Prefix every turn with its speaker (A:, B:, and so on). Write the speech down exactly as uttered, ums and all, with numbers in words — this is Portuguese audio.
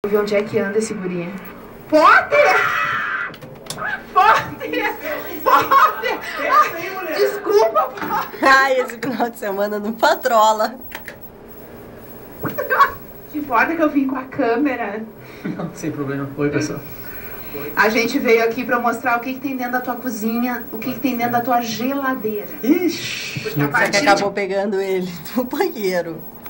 A: Ver onde é que anda esse guri. Potter! Potter! Potter! Ah, desculpa, Potter!
B: Ai, esse final de semana não patrola.
A: Te importa que eu vim com a câmera?
C: Não, sem problema. Oi, pessoal.
A: A gente veio aqui pra mostrar o que, que tem dentro da tua cozinha, o que, que tem dentro da tua geladeira.
C: Ixi!
A: Porque a
B: Só que
A: partir
B: acabou pegando ele do banheiro.